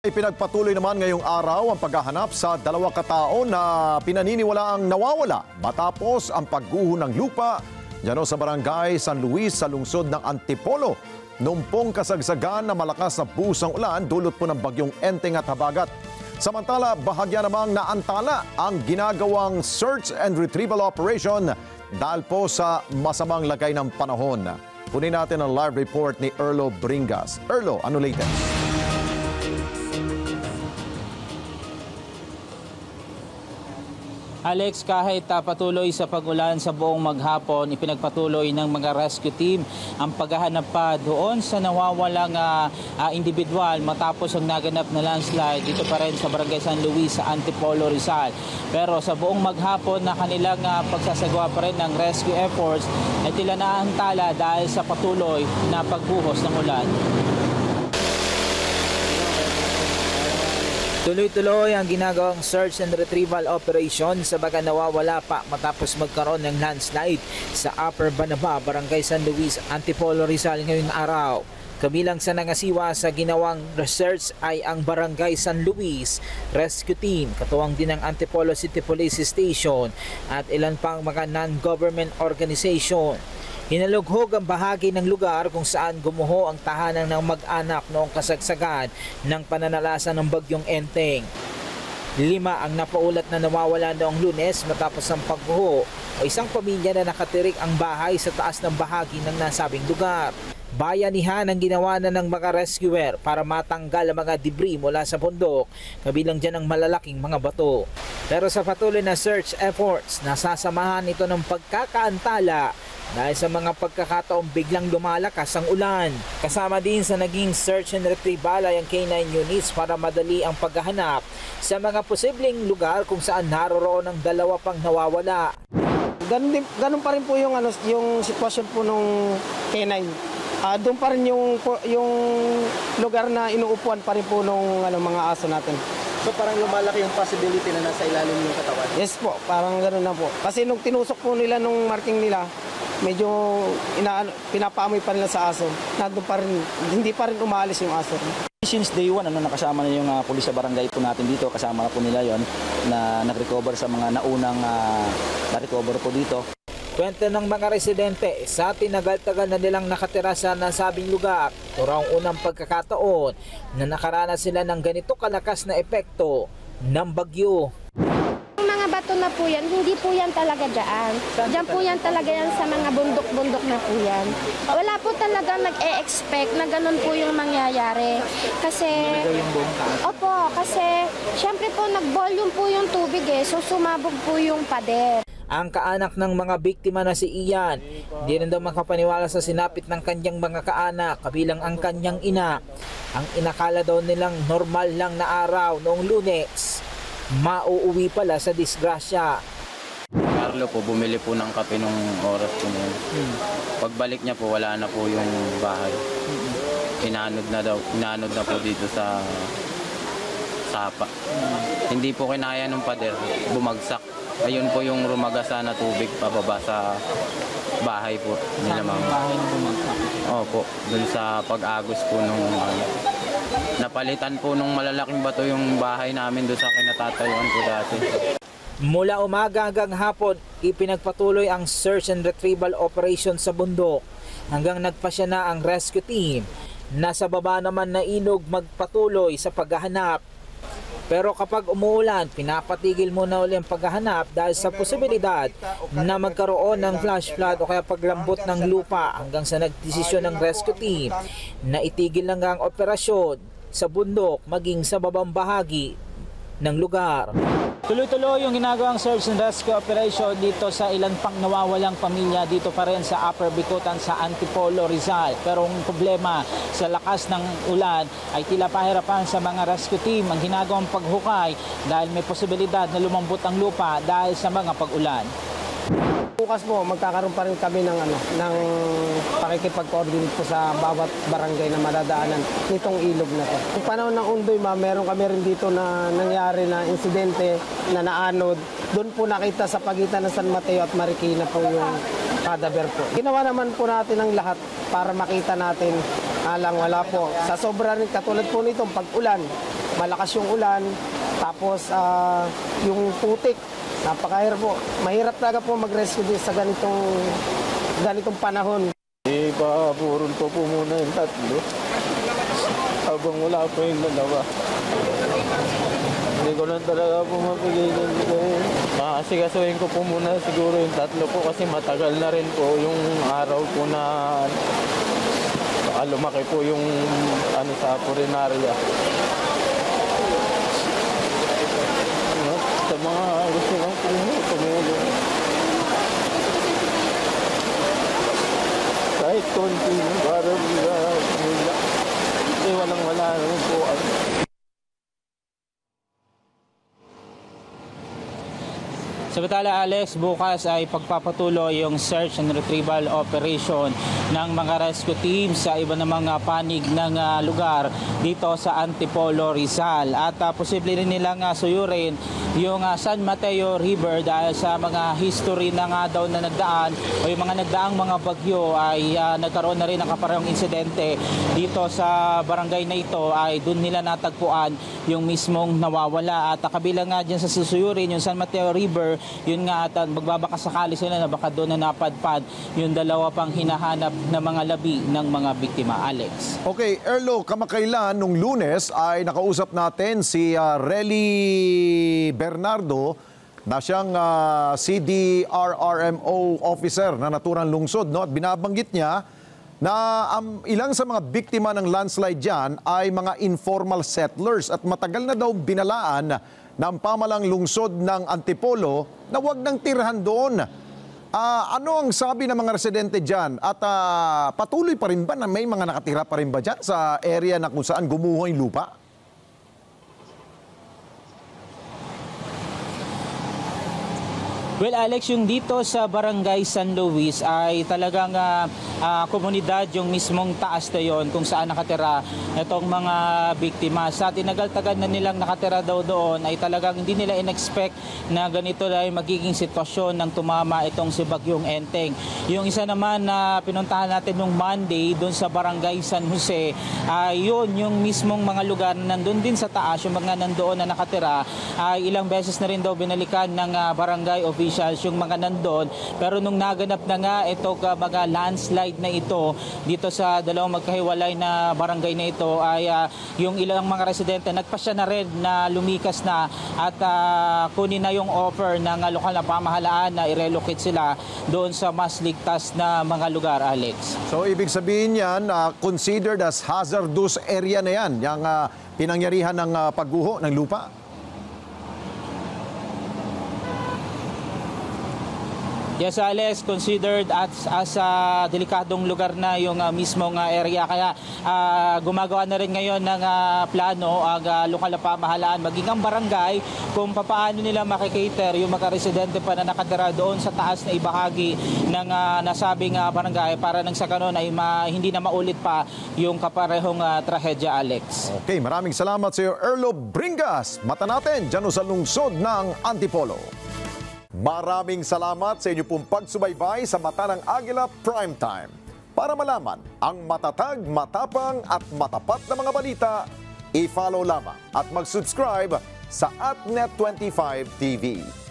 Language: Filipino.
Ipinagpatuloy naman ngayong araw ang paghahanap sa 2 katao na pinaniniwalaang nawawala matapos ang pagguho ng lupa diyan sa barangay San Luis sa lungsod ng Antipolo. Numpong kasagsagan na malakas na busang ulan dulot po ng bagyong Enteng at Habagat. Samantala, bahagya namang naantala ang ginagawang search and retrieval operation dahil po sa masamang lagay ng panahon. Kunin natin ang live report ni Erlo Bringas. Erlo, ano latest? Alex, kahit patuloy sa pag-ulan sa buong maghapon, ipinagpatuloy ng mga rescue team ang paghahanap pa doon sa nawawalang individual matapos ang naganap na landslide dito pa rin sa Barangay San Luis sa Antipolo, Rizal. Pero sa buong maghapon na kanilang pagsasagawa pa rin ng rescue efforts ay tila naantala dahil sa patuloy na pagbuhos ng ulan. Tuloy-tuloy ang ginagawang search and retrieval operation sa baga nawawala pa matapos magkaroon ng landslide sa Upper Banaba, Barangay San Luis, Antipolo, Rizal ngayong araw. Kabilang sa nangasiwa sa ginawang research ay ang Barangay San Luis Rescue Team, katuwang din ng Antipolo City Police Station at ilan pang mga non-government organization. Hinalughog ang bahagi ng lugar kung saan gumuho ang tahanan ng mag-anak noong kasagsagan ng pananalasan ng bagyong Enteng. 5 ang napaulat na nawawala noong Lunes matapos ang pagguho o isang pamilya na nakatirik ang bahay sa taas ng bahagi ng nasabing lugar. Bayanihan ang ginawa na ng mga rescuer para matanggal ang mga debris mula sa bundok, kabilang dyan ang malalaking mga bato. Pero sa patuloy na search efforts, nasasamahan ito ng pagkakaantala dahil sa mga pagkakataong biglang lumalakas ang ulan. Kasama din sa naging search and retrieval ay ang K9 units para madali ang paghahanap sa mga posibleng lugar kung saan naroroon ang 2 pang nawawala. Ganun pa rin po yung sitwasyon po nung K9. Doon pa rin yung lugar na inuupuan pa rin po nung mga aso natin. So parang lumalaki yung possibility na nasa ilalim yung katawan? Yes po, parang gano'n na po. Kasi nung tinusok po nila nung marking nila, medyo pinapaamoy pa nila sa aso. Nandun pa rin, hindi pa rin umaalis yung aso. Since day 1, nakasama na yung pulis sa barangay po natin dito, kasama na po nila yon na nag-recover sa mga naunang na-recover po dito. Kwento ng mga residente, sa tinagal-tagal na nilang nakatira sa nasabing lugar, ito raw ang unang pagkakataon na nakaranas sila ng ganito kalakas na epekto ng bagyo. Mga bato na po yan, hindi po yan talaga dyan. Diyan po yan talaga yan sa mga bundok-bundok na po yan. Wala po talaga nag-e-expect na ganun po yung mangyayari. Kasi, opo, kasi syempre po nag-volume po yung tubig so sumabog po yung pader. Ang kaanak ng mga biktima na si Ian, di rin daw makapaniwala sa sinapit ng kanyang mga kaanak, kabilang ang kanyang ina. Ang inakala daw nilang normal lang na araw noong Lunes, mauuwi pala sa disgrasya. Carlo po, bumili po ng kape nung oras po na yun. Pagbalik niya po, wala na po yung bahay. Inanod na po dito sa sapa. Hindi po kinaya ng pader, bumagsak. Ayun po yung rumagasa na tubig pababa sa bahay po nila mama. Opo, dun sa pag-agos po nung napalitan po nung malalaking bato yung bahay namin doon sa kinatatayuan po dati. Mula umaga hanggang hapon, ipinagpatuloy ang search and retrieval operation sa bundok hanggang nagpasya na ang rescue team. Nasa baba naman na ilog magpatuloy sa paghahanap. Pero kapag umuulan, pinapatigil muna uli ang paghahanap dahil sa posibilidad na magkaroon ng flash flood o kaya paglambot ng lupa hanggang sa nagdesisyon ng rescue team na itigil lang ang operasyon sa bundok maging sa babang bahagi ng lugar. Tuloy-tuloy yung ginagawang search and rescue operation dito sa ilan pang nawawalang pamilya dito pa rin sa Upper Bicutan sa Antipolo, Rizal. Pero ang problema sa lakas ng ulan ay tila pahirapan sa mga rescue team ang ginagawang paghukay dahil may posibilidad na lumambot ang lupa dahil sa mga pag-ulan. Bukas po, magkakaroon pa rin kami ng pakikipag-coordinate po sa bawat barangay na madadaanan nitong ilog na to. Yung panahon ng Undoy, meron kami rin dito na nangyari na insidente na naanod. Doon po nakita sa pagitan ng San Mateo at Marikina po yung cadaver po. Ginawa naman po natin ang lahat para makita natin. Wala po. Sa sobra rin, katulad po nitong pag-ulan, malakas yung ulan, tapos yung putik, napakahirap po. Mahirap talaga po mag-rescue din sa ganitong panahon. Ipaburol ko po muna yung tatlo habang wala po yung dalawa. Hindi ko lang talaga po mapigilan. Asikasuhin ko po muna siguro yung tatlo po kasi matagal na rin po yung araw po na lumaki po yung sa purinarya. Sa mga gusto lang tumulong. Kahit konti para walang-wala naman po. Samantala, Alex, bukas ay pagpapatuloy yung search and retrieval operation ng mga rescue teams sa iba namang panig ng lugar dito sa Antipolo, Rizal. At posible rin nilang suyurin yung San Mateo River dahil sa mga history na nga daw na nagdaan o yung mga nagdaang mga bagyo ay nagkaroon na rin ng kaparehong insidente dito sa barangay na ito ay doon nila natagpuan yung mismong nawawala. At kabilang nga dyan sa susuyurin yung San Mateo River, yun nga at magbabakasakali sila na baka doon na napadpad yung dalawa pang hinahanap na mga labi ng mga biktima. Alex. Okay, Erlo, kamakailan nung Lunes ay nakausap natin si Relly Bernardo na siyang CDRRMO officer na naturang lungsod, no? At binabanggit niya na ilang sa mga biktima ng landslide dyan ay mga informal settlers at matagal na daw binalaan ng pamalang lungsod ng Antipolo na wag nang tirhan doon. Ano ang sabi ng mga residente dyan? At patuloy pa rin ba na may mga nakatira pa rin ba dyan sa area na kung saan gumuho yung lupa? Well, Alex, yung dito sa Barangay San Luis ay talagang komunidad yung mismong taas na yon kung saan nakatira itong mga biktima. Sa tinagal-tagal na nilang nakatira daw doon ay talagang hindi nila in-expect na ganito na yung magiging sitwasyon ng tumama itong si Bagyong Enteng. Yung isa naman na pinuntahan natin nung Monday doon sa Barangay San Jose, yun yung mismong mga lugar na nandun din sa taas, yung mga nandoon na nakatira, ay ilang beses na rin daw binalikan ng barangay officials yung mga nandun. Pero nung naganap na nga itong mga landslide na ito dito sa dalawang magkahiwalay na barangay na ito ay yung ilang mga residente nagpasya na rin na lumikas na at kunin na yung offer ng lokal na pamahalaan na i-relocate sila doon sa mas ligtas na mga lugar, Alex. So ibig sabihin yan, considered as hazardous area na yan, yung pinangyarihan ng pagguho ng lupa? Yes, Alex, considered as delikadong lugar na yung mismong area. Kaya gumagawa na rin ngayon ng plano ang lokal na pamahalaan, maging ang barangay, kung paano nila makikater yung mga residente pa na nakatira doon sa taas na ibahagi ng nasabing barangay para nang sa kanon ay hindi na maulit pa yung kaparehong trahedya, Alex. Okay, maraming salamat sa iyo, Erlo Bringas. Mata natin dyan sa lungsod ng Antipolo. Maraming salamat sa inyo pong pagsubaybay sa Mata ng Agila Primetime. Para malaman ang matatag, matapang at matapat na mga balita, i-follow lamang at mag-subscribe sa @Net25 TV.